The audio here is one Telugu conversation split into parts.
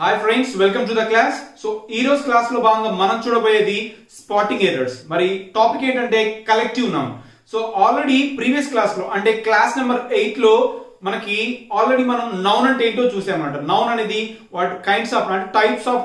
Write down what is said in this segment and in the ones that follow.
Hi friends, welcome to the class. So ఈ రోజు క్లాస్ లో భాగంగా మనం చూడబోయేది స్పాటింగ్ ఎర్రర్స్. మరి టాపిక్ ఏంటంటే collective noun. So already previous class లో అంటే క్లాస్ నెంబర్ 8 లో మనకి ఆల్రెడీ మనం నౌన్ అంటే ఏంటో చూసామన్నమాట. నౌన్ అనేది వాట్ కైండ్స్ ఆఫ్ అంటే టైప్స్ ఆఫ్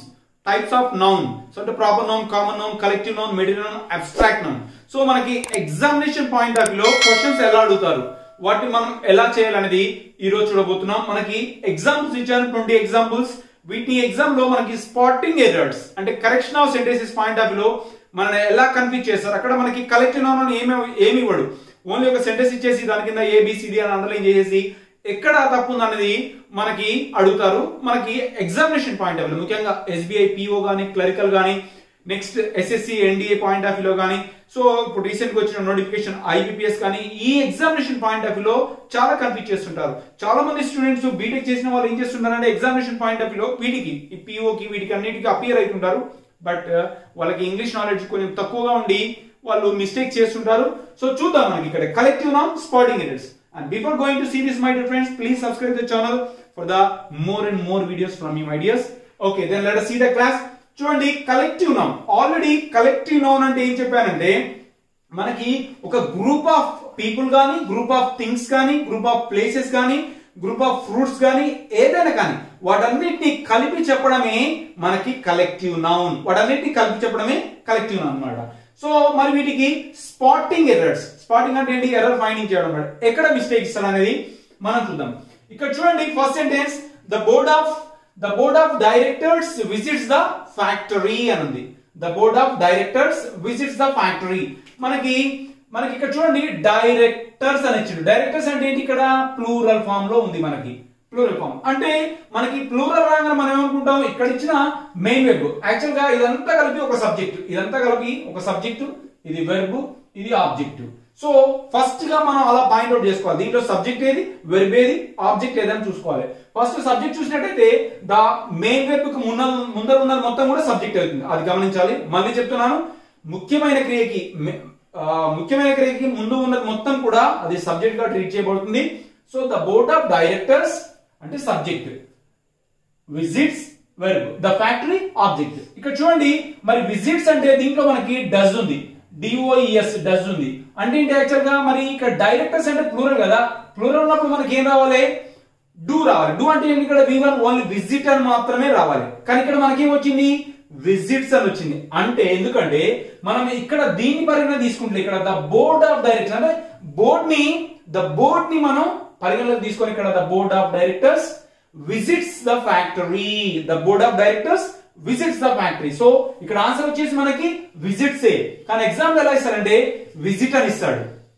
నౌన్. సో అంటే proper noun, common noun, collective noun, material noun, abstract noun. So మనకి ఎగ్జామినేషన్ పాయింట్ ఆఫ్ వ్యూలో క్వశ్చన్స్ ఎలా అడుగుతారు, వాటిని మనం ఎలా చేయాలనేది ఈ రోజు చూడబోతున్నాం. మనకి ఎగ్జాంపుల్స్ ఇచ్చాను, 20 ఎగ్జాంపుల్స్. వీటిని ఎగ్జామ్ లో మనకి స్పాటింగ్ ఎర్రర్స్ అంటే correction of sentences point of వ్యూలో మనం ఎలా కన్ఫ్యూజ్ చేస్తారు. అక్కడ మనకి కలెక్టివ్ నౌన్ అని ఏమి ఇవ్వడు, ఓన్లీ ఒక సెంటెన్స్ ఇచ్చేసి దాని కింద ఏబిసిడి అని అండర్లైన్ చేసేసి ఎక్కడ తప్పు ఉంది అనేది మనకి అడుగుతారు. మనకి ఎగ్జామినేషన్ పాయింట్ ఆఫ్ వ్యూ ముఖ్యంగా ఎస్బీఐ పిఓ గానీ, క్లరికల్ గానీ, next SSC NDA point of వ్యూలో కానీ, సో ఇప్పుడు రీసెంట్ గా వచ్చిన నోటిఫికేషన్ ఐబిపిఎస్ కానీ, ఈ ఎగ్జామినేషన్ పాయింట్ ఆఫ్ వ్యూలో చాలా కన్ఫ్యూజ్ చేస్తుంటారు. చాలా మంది స్టూడెంట్స్ బీటెక్ చేసిన వాళ్ళు ఏం చేస్తుంటారంటే ఎగ్జామినేషన్ పాయింట్ ఆఫ్ వ్యూలో వీటికి పిఓకి వీటికి అన్నిటికీ అపియర్ అవుతుంటారు. బట్ వాళ్ళకి ఇంగ్లీష్ నాలెడ్జ్ కొంచెం తక్కువగా ఉండి వాళ్ళు మిస్టేక్ చేస్తుంటారు. సో చూద్దాం మనకి ఇక్కడ collective noun, spotting errors. And before going to see this, my dear friends, please subscribe the channel for the more and more videos from me, my dears. Okay, then let us see the class. చూడండి, collective noun. Already collective noun అంటే ఏం చెప్పానంటే మనకి ఒక గ్రూప్ ఆఫ్ పీపుల్ కానీ, గ్రూప్ ఆఫ్ థింగ్స్ కానీ, గ్రూప్ ఆఫ్ ప్లేసెస్ కానీ, గ్రూప్ ఆఫ్ ఫ్రూట్స్ కానీ, ఏదైనా కానీ వాటన్నిటిని కలిపి చెప్పడమే మనకి కలెక్టివ్ నౌన్. వాటన్నిటిని కలిపి చెప్పడమే కలెక్టివ్ నౌన్ అన్నమాట. సో మరి వీటికి స్పాటింగ్ ఎర్రర్స్. స్పాటింగ్ అంటే ఏంటి? ఎర్రర్ ఫైండింగ్ చేయడం అన్నమాట. ఎక్కడ మిస్టేక్ ఇస్తారు అనేది మనం చూద్దాం. ఇక్కడ చూడండి, first sentence the board of directors visits the factory అని ఉంది. The board of directors visits the factory. మనకి ఇక్కడ చూడండి డైరెక్టర్స్ అని ఇచ్చిండు. డైరెక్టర్స్ అంటే ఏంటి? ఇక్కడ ప్లూరల్ ఫామ్ లో ఉంది. మనకి ప్లూరల్ ఫామ్ అంటే మనకి ప్లూరల్ రాగానే మనం ఏమనుకుంటాం, ఇక్కడ ఇచ్చిన మెయిన్ వెర్బ్. యాక్చువల్ గా ఇదంతా కలిపి ఒక సబ్జెక్టు, ఇది వెర్బ్, ఇది ఆబ్జెక్టివ్. సో ఫస్ట్ గా మనం అలా పాయింట్అవుట్ చేసుకోవాలి. దీంట్లో సబ్జెక్ట్ ఏది, వెర్బ్ ఏది, ఆబ్జెక్ట్ ఏదని చూసుకోవాలి. ఫస్ట్ సబ్జెక్ట్ చూసినట్టయితే ద మెయిన్ వెర్బ్ కు ముందర ఉన్నది మొత్తం కూడా సబ్జెక్ట్ అవుతుంది. అది గమనించాలి. మళ్ళీ చెప్తున్నాను, ముఖ్యమైన క్రియకి ముందు ఉన్నది మొత్తం కూడా అది సబ్జెక్ట్ గా ట్రీట్ చేయబడుతుంది. So the board of directors అంటే subject, visits verb, the factory object. ఇక్కడ చూడండి, మరి విజిట్స్ అంటే దీంట్లో మనకి డస్ ఉంది, డిఓఈఎస్ డస్ ఉంది. అంటే ఏంటి? యాక్చువల్ గా మరి ఇక్కడ డైరెక్టర్స్ అంటే ప్లూరల్ కదా, ప్లూరల్ ఉన్నప్పుడు మనకి ఏం రావాలి? డూ రావాలి. డూ అంటే ఏంటి? ఇక్కడ V1 ఓన్లీ విజిట్ అని మాత్రమే రావాలి. కానీ ఇక్కడ మనకేం వచ్చింది? విజిట్స్ అని వచ్చింది. అంటే ఎందుకంటే మనం ఇక్కడ దీని పరిగణ తీసుకుంటే ఇక్కడ ద బోర్డ్ ఆఫ్ డైరెక్టర్స్ అంటే బోర్డ్ ని మనం పరిగణలోకి తీసుకొని ఇక్కడ the board of directors visits the factory. The board of directors visits the factory. So ఇక్కడ ఆన్సర్ వచ్చేసి మనకి విజిట్స్ ఏ. కానీ ఎగ్జామ్ ఎలా ఇస్తారంటే విజిట్ అని ఇస్తాడు.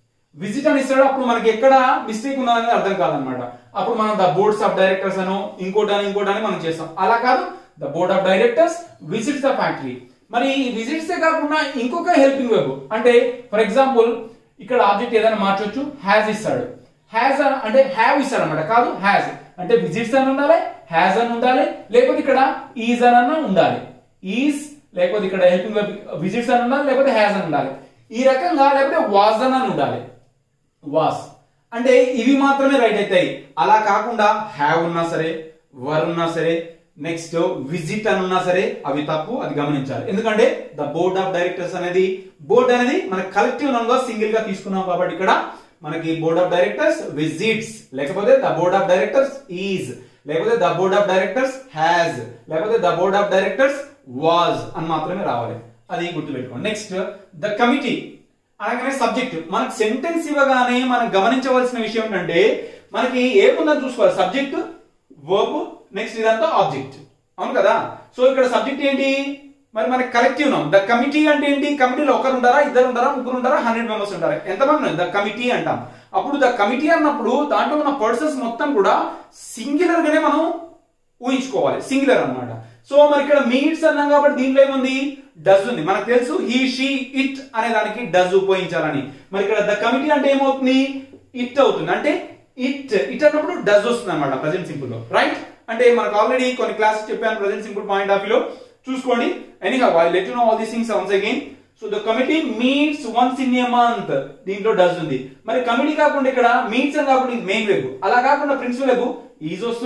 అప్పుడు మనకి ఎక్కడ మిస్టేక్ ఉన్నదని అర్థం కాదనమాట. అప్పుడు మనం ద బోర్డ్స్ ఆఫ్ డైరెక్టర్స్ అనో ఇంకోటి మనం చేస్తాం. అలా కాదు, the board of directors visits the factory. మరి ఈ విజిట్స్ కాకుండా ఇంకొక హెల్పింగ్ వెబ్ అంటే ఫర్ ఎగ్జాంపుల్ ఇక్కడ ఆబ్జెక్ట్ ఏదైనా మార్చొచ్చు. హ్యాజ్ ఇస్తాడు. హ్యాజ్ అంటే హ్యావ్ ఇస్తాడు అనమాట. కాదు, హ్యాజ్ అంటే విజిట్స్ అని ఉండాలి, హ్యాజ్ అని ఉండాలి, లేకపోతే ఇక్కడ ఈజ్ అని ఉండాలి. ఈజ్ లేకపోతే ఇక్కడ హెల్పింగ్ వెబ్ విజిట్స్ అని ఉండాలి, లేకపోతే హ్యాజ్ అని ఉండాలి. ఈ రకంగా లేకపోతే వాజ్ అని ఉండాలి. వాస్ అంటే ఇవి మాత్రమే రైట్ అవుతాయి. అలా కాకుండా హ్యావ్ ఉన్నా సరే, వర్ ఉన్నా సరే, నెక్స్ట్ విజిట్ అని ఉన్నా సరే అవి తప్పు. అది గమనించాలి. ఎందుకంటే ద బోర్డ్ ఆఫ్ డైరెక్టర్స్ అనేది బోర్డ్ అనేది మన కలెక్టివ్ నౌన్ గా సింగిల్ గా తీసుకున్నాం కాబట్టి ఇక్కడ మనకి బోర్డ్ ఆఫ్ డైరెక్టర్స్ విజిట్స్, లేకపోతే the board of directors is, లేకపోతే the board of directors has, లేకపోతే the board of directors was అని మాత్రమే రావాలి. అది గుర్తుపెట్టుకోండి. నెక్స్ట్ ద కమిటీ అనగానే సబ్జెక్ట్. మనకు సెంటెన్స్ ఇవ్వగానే మనం గమనించవలసిన విషయం ఏంటంటే మనకి ఏముందని చూసుకోవాలి. సబ్జెక్ట్, వర్బ్, నెక్స్ట్ ఇదంతా ఆబ్జెక్ట్. అవును కదా. సో ఇక్కడ సబ్జెక్ట్ ఏంటి? మరి మనకి కలెక్టివ్ నౌన్. ద కమిటీ అంటే ఏంటి? కమిటీలో ఒకరు ఉంటారా, ఇద్దరు ఉంటారా, ముగ్గురు ఉంటారా, 100 మెంబర్స్ ఉంటారా, ఎంతమంది? ద కమిటీ అంటాం. అప్పుడు ద కమిటీ అన్నప్పుడు దాంట్లో ఉన్న పర్సన్స్ మొత్తం కూడా సింగులర్ గానే మనం ఊహించుకోవాలి. సింగులర్ అన్నమాట. సో మరి ఇక్కడ మీట్స్ అన్నాం కాబట్టి దీంట్లో ఏముంది? డస్ ఉంది. మనకు తెలుసు హీ, షీ, ఇట్ అనే దానికి డస్ ఉపయోగించాలని. మరి ఇక్కడ ద కమిటీ అంటే ఏమవుతుంది? ఇట్ అవుతుంది. అంటే ఇట్ అన్నప్పుడు డస్ వస్తుంది అనమాట ప్రెజెంట్ సింపుల్ లో. రైట్. అంటే మనకు ఆల్రెడీ కొన్ని క్లాసెస్ చెప్పాను ప్రెజెంట్ సింపుల్ పాయింట్ ఆఫ్ వ్యూలో. చూసుకోండి. Anyhow I let you know all these things once again. So the committee meets once in a month. దీంట్లో డస్ ఉంది. మరి కమిటీ కాకుండా ఇక్కడ మీట్స్ అని కాకుండా మెయిన్ వెబ్. అలా కాకుండా ప్రిన్సిపల్ వెబ్ ఈజ్ వస్తుంది.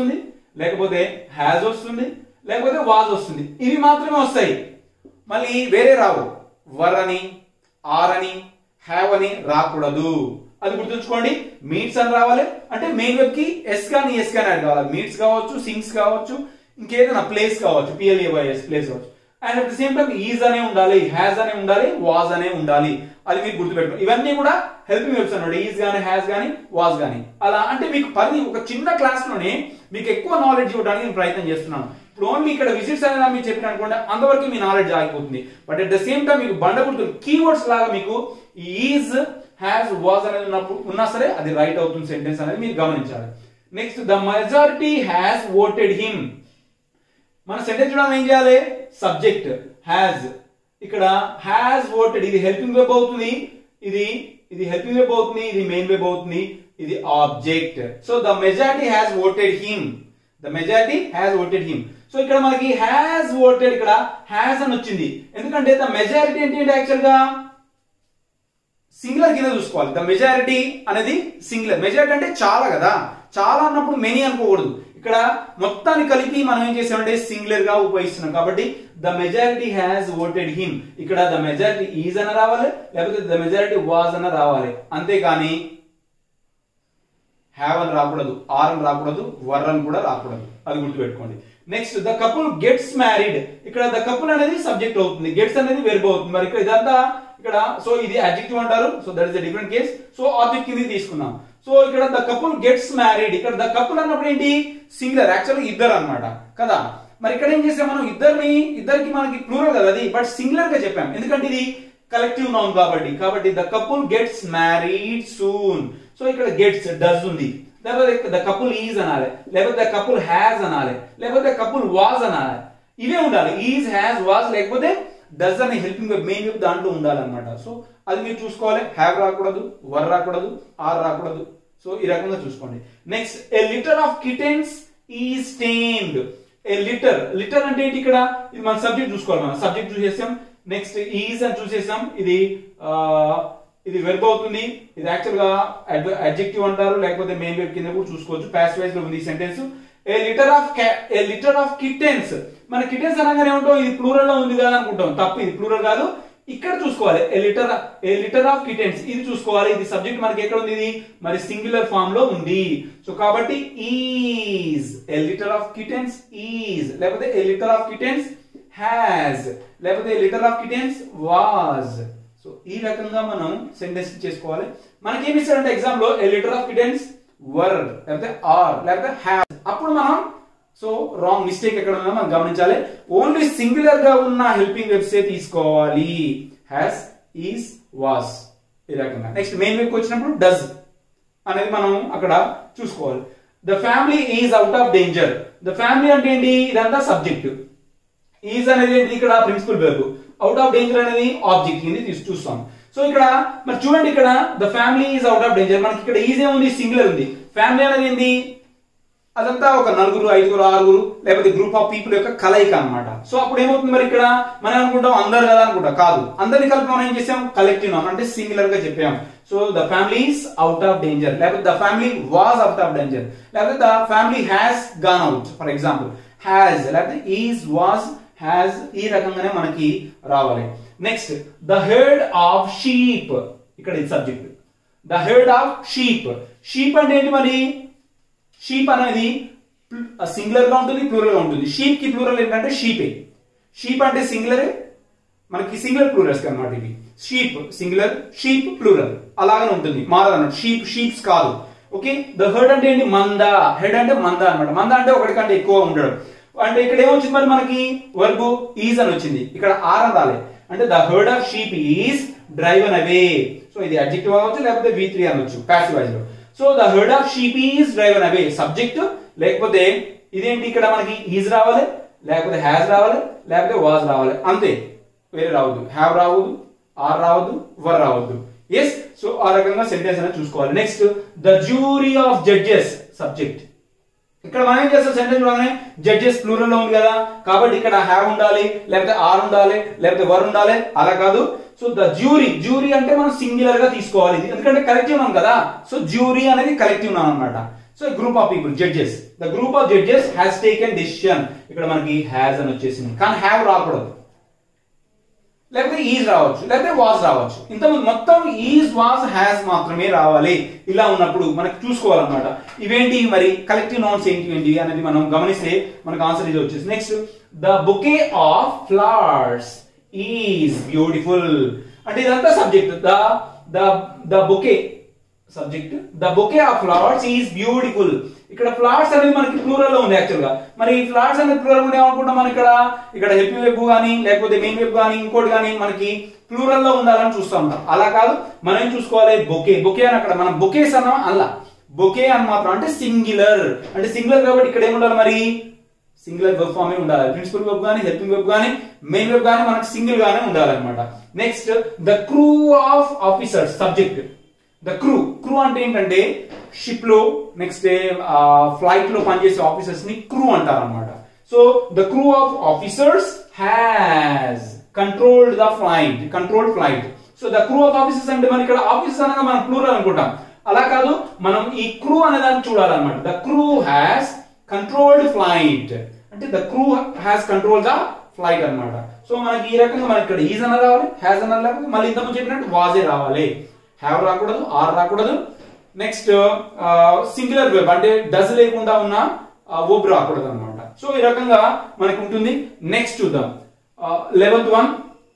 లేకపోతే హ్యాస్ వస్తుంది, లేకపోతే వాజ్ వస్తుంది. ఇవి మాత్రమే వస్తాయి, మళ్ళీ వేరే రావు. వర్ అని, ఆర్ అని, హ్యావ్ అని రాకూడదు. అది గుర్తుంచుకోండి. మీట్స్ అని రావాలి అంటే మెయిన్ వెబ్ కి ఎస్ కానీ ఎస్ కానీ యాడ్ కావాలి. మీట్స్ కావచ్చు, సింగ్స్ కావచ్చు, ఇంకేదైనా ప్లేస్ కావచ్చు, PLAYS ప్లేస్ కావచ్చు. And at the same time is అనే ఉండాలి, హ్యాస్ అనే ఉండాలి, వాజ్ అనే ఉండాలి. అది మీరు గుర్తుపెట్టుకోండి. ఇవన్నీ కూడా హెల్పింగ్ వెబ్స్ అన్నమాట. ఈజ్ గానీ, హ్యాస్ గానీ, వాజ్ గానీ. అలా అంటే మీకు ఒక చిన్న క్లాస్ లోనే మీకు ఎక్కువ నాలెడ్జ్ ఇవ్వడానికి నేను ప్రయత్నం చేస్తున్నాను. ఇప్పుడు ఓన్లీ ఇక్కడ విజిట్స్ అనేది మీరు చెప్పిన అనుకోండి, అంతవరకు మీ నాలెడ్జ్ ఆగిపోతుంది. But at the same time మీకు బండ గుర్తులు కీవర్డ్స్ లాగా మీకు ఈజ్, హ్యాస్, వాజ్ అనేది ఉన్నా సరే అది రైట్ అవుతుంది సెంటెన్స్ అనేది మీరు గమనించాలి. Next, the majority has voted him. మన సెంటెన్స్ చూడడం ఏం చేయాలి? సబ్జెక్ట్ హ్యాస్, ఇక్కడ హ్యాస్ ఓటెడ్, ఇది హెల్పింగ్ వెబ్ అవుతుంది, ఇది హెల్పింగ్ వెబ్ అవుతుంది, ఇది మెయిన్ వెబ్ అవుతుంది, ఇది object. So the majority has voted him, the majority has voted him. So ఇక్కడ మనకి హ్యాస్ ఓటెడ్, ఇక్కడ హ్యాస్ అని వచ్చింది. ఎందుకంటే ద మెజారిటీ అంటే యాక్చువల్ గా సింగులర్ కింద చూసుకోవాలి. ద మెజారిటీ అనేది సింగులర్. మెజారిటీ అంటే చాలా కదా, చాలా అన్నప్పుడు మెనీ అనుకోకూడదు. ఇక్కడ మొత్తాన్ని కలిపి మనం ఏం చేసామంటే సింగులర్ గా ఉపయోగిస్తున్నాం. కాబట్టి the majority has voted him, ఇక్కడ ద మెజారిటీ ఈజ్ అన్న రావాలి, లేకపోతే ద మెజారిటీ వాజ్ అన్న రావాలి. అంతేగాని హ్యావ్ అని రాకూడదు, ఆర్ అని రాకూడదు, వర్ అని కూడా రాకూడదు. అది గుర్తుపెట్టుకోండి. Next, the couple gets married. ఇక్కడ ద కపుల్ అనేది సబ్జెక్ట్ అవుతుంది, గెట్స్ అనేది వెర్బ్ అవుతుంది. మరి ఇక్కడ ఇదంతా ఇక్కడ సో ఇది అడ్జెక్టివ్ అంటారు. So that is a different case. So object కింద తీసుకున్నాం. సో ఇక్కడ ద కపుల్ గెట్స్ మ్యారీడ్, ఇక్కడ ద కపుల్ అన్నప్పుడు ఏంటి? సింగులర్, యాక్చువల్గా ఇద్దరు అన్నమాట కదా. మరి ఇక్కడ ఏం చేసాం మనం? ఇద్దరికి మనకి ప్లూరల్ కదా అది, బట్ సింగులర్ గా చెప్పాం. ఎందుకంటే ఇది కలెక్టివ్ నౌన్ కాబట్టి the couple gets married soon. So ఇక్కడ గెట్స్ డస్ ఉంది, లేకపోతే ద కపుల్ ఈజ్ అనాలి, లేకపోతే ద కపుల్ హ్యాస్ అనాలి, లేకపోతే కపుల్ వాజ్ అనాలి. ఇవే ఉండాలి, ఈజ్, హ్యాస్, వాజ్, లేకపోతే డస్ అనే హెల్పింగ్ వెబ్, మెయిన్ వెబ్ దాంట్లో ఉండాలన్నమాట. సో అది మీరు చూసుకోవాలి. హ్యావ్ రాకూడదు, వర్ రాకూడదు, ఆర్ రాకూడదు. సో ఈ రకంగా చూసుకోండి. Next, a litter of kittens is tamed. A litter అంటే ఏంటి? ఇక్కడ ఇది మన సబ్జెక్ట్ చూసుకోవాలి. మనం సబ్జెక్ట్ చూసేసాం. నెక్స్ట్ ఈజ్ అని చూసేసాం. ఇది వెర్బ్ అవుతుంది. ఇది యాక్చువల్ గా అడ్జెక్టివ్ అంటారు, లేకపోతే మెయిన్ వెబ్ కింద కూడా చూసుకోవచ్చు. పాసివ్ వాయిస్ లో ఉంది ఈ sentence. A litter of kittens. మన కిటెన్స్ అనగానే ఉంటాం, ఇది ప్లూరల్ లో ఉంది కదా అనుకుంటాం. తప్పు, ఇది ప్లూరల్ కాదు. ఇక్కడ చూసుకోవాలి. ఏ లిటర్ ఆఫ్ కిటెన్స్, ఇది చూసుకోవాలి. ఇది సబ్జెక్ట్ మనకి ఎక్కడ ఉంది? ఇది మరి సింగులర్ ఫామ్ లో ఉంది. సో కాబట్టి is, a litter of kittens is, లేకపోతే a litter of kittens has, లేకపోతే a litter of kittens was. So ఈ రకంగా మనం సెంటెన్స్ చేసుకోవాలి. మనకి ఏమి ఇస్తారంటే ఎగ్జామ్ లో a litter of kittens were, లేకపోతే ఆర్, లేకపోతే హ్యావ్. అప్పుడు మనం సో రాంగ్ మిస్టేక్ ఎక్కడ ఉందో మనం గమనించాలి. ఓన్లీ సింగులర్ గా ఉన్న హెల్పింగ్ వెబ్స్ తీసుకోవాలి. హ్యాస్, ఈజ్, వాస్, ఈ రకంగా. నెక్స్ట్ మెయిన్ వెబ్ వచ్చినప్పుడు డస్ అనేది మనం అక్కడ చూసుకోవాలి. The family is out of danger. The family అంటే ఏంటి? ఇదంతా సబ్జెక్ట్. ఈజ్ అనేది ఏంటి? ఇక్కడ principal verb. Out of danger అనేది ఆబ్జెక్ట్ కింద చూస్తాం. సో ఇక్కడ మరి చూడండి, ఇక్కడ the family is out of danger. మనకి ఇక్కడ ఈజ్ ఏముంది? సింగులర్ ఉంది. ఫ్యామిలీ అనేది ఏంటి? అదంతా ఒక 4, 5, 6 లేకపోతే గ్రూప్ ఆఫ్ పీపుల్ యొక్క కలయిక అన్నమాట. సో అప్పుడు ఏమవుతుంది? మరి ఇక్కడ మనం అనుకుంటాం అందరు కదా అనుకుంటాం, కాదు. అందరిని కలిపి మనం ఏం చేసాం? కలెక్టివ్ నౌన్ అంటే సింగులర్ గా చెప్పాం. So the family is out of danger, లేకపోతే the family was out of danger, లేకపోతే the family has gone out. For example has, లేకపోతే ఈజ్, వాజ్, హ్యాస్, ఈ రకంగానే మనకి రావాలి. Next, the herd of sheep. ఇక్కడ ఇది subject. The herd of sheep. Sheep అంటే ఏంటి? మరి షీప్ అనేది సింగులర్ గా ఉంటుంది, ప్లూరల్ గా ఉంటుంది. షీప్ కి ప్లూరల్ ఏంటంటే షీపే. షీప్ అంటే సింగులర్, మనకి సింగులర్ ప్లూరల్స్ అన్నమాట ఇవి. షీప్ సింగులర్, షీప్ ప్లూరల్, అలాగనే ఉంటుంది, మారదన్నమాట. షీప్స్ కాదు. ఓకే. ద హెర్డ్ అంటే ఏంటి? మంద. హెడ్ అంటే మంద అన్నమాట. మంద అంటే ఒకటి కంటే ఎక్కువ ఉండడం. అంటే ఇక్కడ ఏమొచ్చింది? మరి మనకి వర్బ్ ఈజ్ అని వచ్చింది, ఇక్కడ ఆర్ అని రాలే. అంటే the herd of sheep is driven away. So ఇది అడ్జెక్టివ్ అవ్వచ్చు, లేకపోతే V3 అనొచ్చు పాసివ్ వాయిస్ లో. So the herd of sheep is driven away subject, లేకపోతే ఇదేంటి? ఇక్కడ మనకి ఈజ్ రావాలి, లేకపోతే హ్యాస్ రావాలి, లేకపోతే వాజ్ రావాలి. అంతే, వేరే రావద్దు. హ్యావ్ రావద్దు, ఆర్ రావద్దు, వర్ రావద్దు. ఎస్. సో ఆ రకంగా సెంటెన్స్ అనేది చూసుకోవాలి. Next, the jury of judges subject. ఇక్కడ మనం ఏం చేస్తాం? సెంటెన్స్ లోనే జడ్జెస్ ప్లూరల్ లో ఉంది కదా, కాబట్టి ఇక్కడ హ్యావ్ ఉండాలి, లేకపోతే ఆర్ ఉండాలి, లేకపోతే వర్ ఉండాలి. అలా కాదు. సో ద జ్యూరీ అంటే మనం సింగులర్ గా తీసుకోవాలి, ఎందుకంటే కలెక్టివ్ నౌన్ కదా. సో జ్యూరీ అనేది కలెక్టివ్ నౌన్ అన్నమాట. So group of people judges, the group of judges has taken decision. ఇక్కడ మనకి హ్యాస్ అని వచ్చేసింది, కానీ హ్యావ్ రాకూడదు, లేకపోతే ఈజ్ రావచ్చు, లేకపోతే వాజ్ రావచ్చు. ఇంతకుముందు మొత్తం ఈజ్ వాజ్ హ్యాస్ మాత్రమే రావాలి. ఇలా ఉన్నప్పుడు మనకి చూసుకోవాలన్నమాట. ఇవేంటి మరి కలెక్టివ్ నౌన్స్ ఏంటి అనేది మనం గమనిస్తే మనకు ఆన్సర్ ఇది వచ్చేసి. Next, the bouquet of flowers is beautiful. అంటే ఇదంతా subject. The bouquet subject, the bouquet of flowers is beautiful. ఇక్కడ ఫ్లవర్స్ అనేది మనకి ప్లూరల్ లో ఉంది యాక్చువల్ గా. మరి ఫ్లవర్స్ అనేది ప్లూరల్ ఉండే అనుకుంటాం మనం. ఇక్కడ హెపీ వెబ్ కానీ లేకపోతే మెయిన్ వెబ్ కానీ ఇంకోటి కానీ మనకి ప్లూరల్ లో ఉండాలని చూస్తూ ఉంటాం. అలా కాదు, మనం ఏం చూసుకోవాలి, బొకే. బొకే అని అక్కడ మనం బొకేస్ అన్నాం, అలా బొకే అని మాత్రం అంటే సింగులర్. అంటే సింగులర్ కాబట్టి ఇక్కడ ఏముండాలి మరి, సింగులర్ వెబ్ ఫామ్ ఉండాలి. ప్రిన్సిపల్ వెబ్ కానీ హెల్పింగ్ వెబ్ కానీ మెయిన్ వెబ్ కానీ మనకి సింగిల్ గానే ఉండాలన్నమాట. Next, the crew of officers subject. The crew అంటే ఏంటంటే షిప్ లో నెక్స్ట్ ఫ్లైట్ లో పనిచేసే ఆఫీసర్స్ ని క్రూ అంటారు అనమాట. So the crew of officers has controlled the flight. So the crew of officers అంటే మన ఇక్కడ ఆఫీసర్స్ అనగా మనం ప్లూరల్ అనుకుంటాం. అలా కాదు, మనం ఈ క్రూ అనే దాన్ని చూడాలన్నమాట. The crew has controlled flight అంటే the crew has control the flight అన్నమాట. సో మనకి ఈ రకంగా మనకి ఇక్కడ ఈజ్ అన్న రావాలి, హ్యాస్ అన్న రావాలి, మళ్ళీ ఇంతకు చెప్పినట్టు వాజే రావాలి. హ్యావ్ రాకూడదు, ఆర్ రాకూడదు. నెక్స్ట్ సింగులర్ వెబ్ అంటే డస్ లేకుండా ఉన్న వర్బ్ రాకూడదు అనమాట. సో ఈ రకంగా మనకు ఉంటుంది. నెక్స్ట్ చూద్దాం 11th one,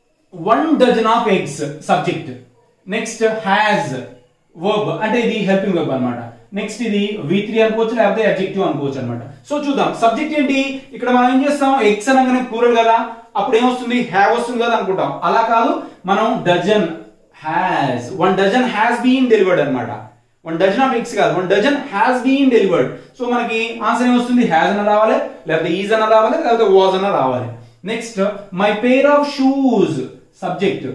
1 dozen of eggs subject. Next has verb అంటే ఇది హెల్పింగ్ వెబ్ అనమాట. నెక్స్ట్ ఇది V3 అనుకోవచ్చు, లేకపోతే అడ్జెక్టివ్ అనుకోవచ్చు అనమాట. సో చూద్దాం సబ్జెక్ట్ ఏంటి. ఇక్కడ మనం ఏం చేస్తాం, ఎగ్స్ అనగానే ప్లూరల్ కదా, అప్పుడు ఏమొస్తుంది, హ్యావ్ వస్తుంది కదా అనుకుంటాం. అలా కాదు, మనం dozen has, 1 dozen has been delivered అన్నమాట. 1 dozen of eggs కాదు, 1 dozen has been delivered. So మనకి ఆన్సర్ ఏమొస్తుంది, has అన్న రావాలి, లేకపోతే is అన్న రావాలి, లేకపోతే was అన్న రావాలి. Next, my pair of shoes subject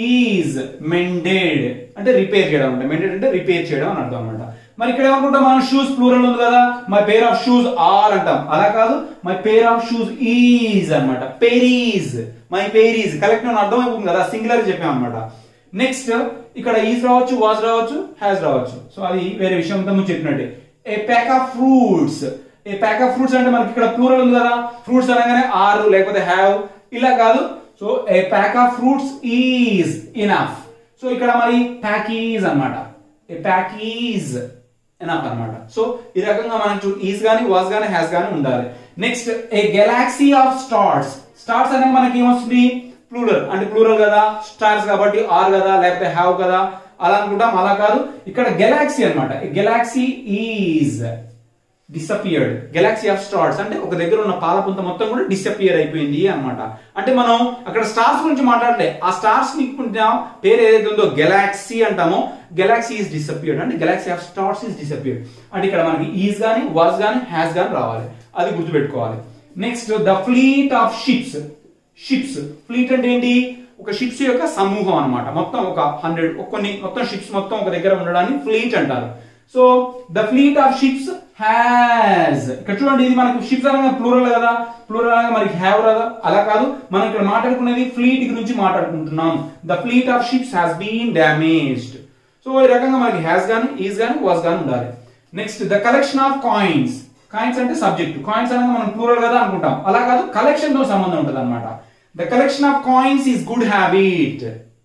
is mended అంటే రిపేర్ చేయడం అంటే mended అంటే రిపేర్ చేయడం అని అర్థం అన్నమాట. మరి ఇక్కడ ఏమనుకుంటాం మనం, షూస్ ప్లూరల్ ఉంది కదా, my pair of shoes are అంటాం. అలా కాదు, my pair of shoes is అన్నమాట. pair is, my pair is collective అని అర్థం అయిపోతుంది కదా, సింగులర్ చెప్పాం అన్నమాట. నెక్స్ట్ ఇక్కడ ఈజ్ రావచ్చు, వాజ్ రావచ్చు, హ్యాస్ రావచ్చు. సో అది వేరే విషయం, ముందు చెప్పినట్టే. A pack of fruits, a pack of fruits అంటే మనకి ఇక్కడ ప్లూరల్ ఉంది కదా, ఫ్రూట్స్ అనగానే ఆర్ లేకపోతే హ్యావ్, ఇలా కాదు. So a pack of fruits is enough. So ఇక్కడ మరి ప్యాక్ ఈజ్ అన్నమాట, ఏ ప్యాక్ ఈజ్ ఇనఫ్ అన్నమాట. సో ఈ రకంగా మనకు ఈజ్ గానీ వాజ్ గానీ హ్యాస్ గానీ ఉండాలి. Next, a galaxy of stars. Stars అనేది మనకి ఏమొస్తుంది, ప్లూరల్ అంటే ప్లూరల్ కదా, స్టార్స్ కాబట్టి ఆర్ కదా, లేకపోతే హ్యావ్ కదా, అలా అనుకుంటాం. అలా కాదు, ఇక్కడ గెలాక్సీ అన్నమాట. Galaxy is disappeared. Galaxy of stars అంటే ఒక దగ్గర ఉన్న పాలపుంత మొత్తం కూడా డిసపియర్ అయిపోయింది అన్నమాట. అంటే మనం అక్కడ స్టార్స్ గురించి మాట్లాడలే, ఆ స్టార్స్ ని పేరు ఏదైతే ఉందో గెలాక్సీ అంటామో, గెలాక్సీ ఈజ్ డిసపియర్డ్ అంటే galaxy of stars is disappeared. అంటే ఇక్కడ మనకి ఈజ్ గానీ వాజ్ గానీ హ్యాస్ గానీ రావాలి, అది గుర్తుపెట్టుకోవాలి. Next, the fleet of ships. Ships, fleet అంటే ఏంటి, ఒక షిప్స్ యొక్క సమూహం అన్నమాట. మొత్తం ఒక 100 కొన్ని మొత్తం షిప్స్ మొత్తం ఒక దగ్గర ఉండడాన్ని ఫ్లీట్ అంటారు. So the fleet of ships has, ఇక్కడ చూడండి ఇది మనకి షిప్స్ అనగా ప్లూరల్ కదా, ప్లూరల్ అనగా మనకి హ్యావ్ కదా. అలా కాదు, మనం ఇక్కడ మాట్లాడుకునేది ఫ్లీట్ గురించి మాట్లాడుకుంటున్నాం. The fleet of ships has been damaged. So ఈ రకంగా మనకి హ్యాస్ గానీ ఈజ్ గానీ వాజ్ గానీ ఉండాలి. Next, the collection of coins. Coins అంటే సబ్జెక్ట్, కాయిన్స్ అనగా మనం ప్లూరల్ కదా అనుకుంటాం. అలా కాదు, కలెక్షన్ తో సంబంధం ఉంటుంది అనమాట. The collection of coins is good habit.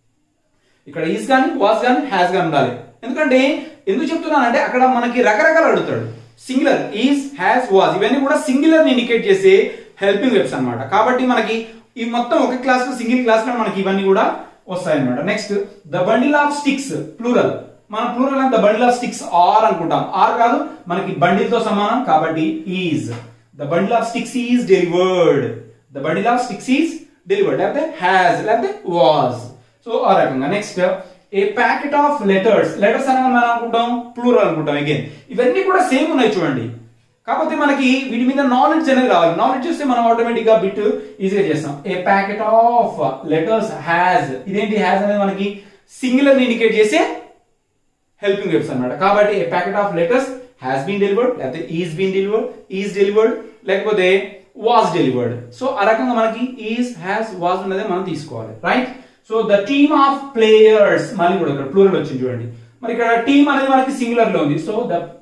ఇక్కడ ఈజ్ గానీ వాజ్ గానీ హ్యాస్ గానీ ఉండాలి. ఎందుకంటే ఎందుకు చెప్తున్నానంటే అక్కడ మనకి రకరకాలు అడుగుతాడు. సింగులర్, ఈజ్, హ్యాస్, వాజ్ ఇవన్నీ కూడా సింగులర్ ని ఇండికేట్ చేసే హెల్పింగ్ వెబ్స్ అన్నమాట. కాబట్టి మనకి ఈ మొత్తం ఒక క్లాస్ లో సింగిల్ క్లాస్ లో మనకి ఇవన్నీ కూడా వస్తాయి అన్నమాట. Next, the bundle of sticks plural. మనం ప్లూరల్ అంటే the bundle of sticks are అనుకుంటాం. ఆర్ కాదు, మనకి బండిల్ తో సమానం కాబట్టి is. The bundle of sticks is delivered. The bundle of sticks is delivered, లేకపోతే హ్యాస్ లేకపోతే వాజ్. సో ఆ రకంగా. Next, a packet of letters. Letters అనగా మనం అనుకుంటాం ప్లూరల్ అనుకుంటాం. అగైన్ ఇవన్నీ కూడా సేమ్ ఉన్నాయి చూడండి. కాకపోతే మనకి వీటి మీద నాలెడ్జ్ అనేది రావాలి. నాలెడ్జ్ వస్తే మనం ఆటోమేటిక్ గా బిట్ ఈజీగా చేస్తాం. A packet of letters has. ఇదేంటి, హ్యాస్ అనేది మనకి సింగులర్ ని ఇండికేట్ చేసే హెల్పింగ్ వెబ్స్ అన్నమాట. కాబట్టి a packet of letters has been delivered, లేకపోతే is been delivered, is delivered, లేకపోతే వాజ్ డెలివర్డ్. సో ఆ రకంగా మనకి ఈజ్, హ్యాస్, వాజ్ ఉన్నదే మనం తీసుకోవాలి, right. So the team of players, మళ్ళీ కూడా ఇక్కడ ప్లూరల్ వచ్చింది చూడండి. మరి ఇక్కడ టీమ్ అనేది మనకి సింగులర్ లో ఉంది. So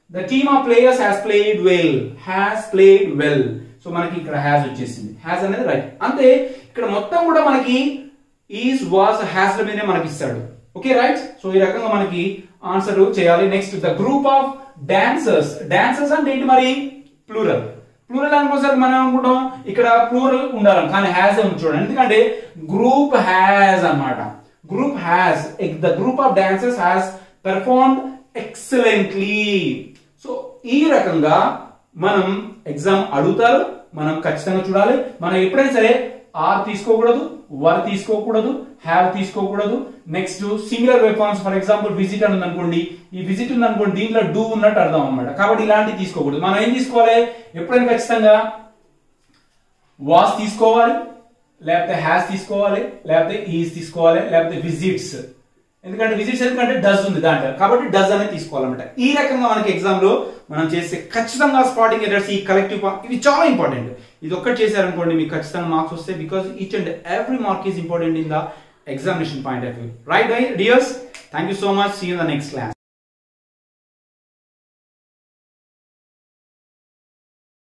the team of players has played well, has played well. So మనకి ఇక్కడ హ్యాస్ వచ్చేసింది, హ్యాస్ అనేది రైట్. అంతే ఇక్కడ మొత్తం కూడా మనకి ఈస్ వాస్ హ్యాస్ ల మీదే మనకి ఇస్తాడు. Okay right. సో ఈ రకంగా మనకి ఆన్సర్ చేయాలి. Next the group of dancers. Dancers అంటే ఏంటి మరి? ప్లూరల్. ప్లూరల్ అనుకోసారి మనం అనుకుంటాం ఇక్కడ ప్లూరల్ ఉండాలి, కానీ హ్యాస్ ఉంది చూడండి. ఎందుకంటే గ్రూప్ హ్యాస్ అన్నమాట. Group has, the group of dancers has performed excellently. So ఈ రకంగా మనం ఎగ్జామ్ అడుగుతారు, మనం ఖచ్చితంగా చూడాలి. మనం ఎప్పుడైనా సరే ఆర్ తీసుకోకూడదు, వర్ తీసుకోకూడదు, హ్యావ్ తీసుకోకూడదు. Next singular verb forms, for example visit అని ఉందనుకోండి, ఈ విజిట్ ఉందనుకోండి, దీంట్లో డూ ఉన్నట్టు అర్థం అనమాట. కాబట్టి ఇలాంటివి తీసుకోకూడదు. మనం ఏం తీసుకోవాలి? ఎప్పుడైనా ఖచ్చితంగా వాస్ తీసుకోవాలి, లేకపోతే హ్యాస్ తీసుకోవాలి, లేకపోతే ఈజ్ తీసుకోవాలి, లేకపోతే విజిట్స్. ఎందుకంటే విజిట్స్ ఎందుకంటే డస్ ఉంది దాంట్లో, కాబట్టి డస్ అనేది తీసుకోవాలన్నమాట. ఈ రకంగా మనకి ఎగ్జామ్ లో మనం చేసే ఖచ్చితంగా స్పాటింగ్ ఎర్రర్స్, ఈ కలెక్టివ్ ఇవి చాలా ఇంపార్టెంట్. ఇది ఒక్కటి చేశారనుకోండి మీకు ఖచ్చితంగా మార్క్స్ వస్తాయి. Because each and every mark is important in the examination point of view. Right, dears? Thank you so much. See you in the next class.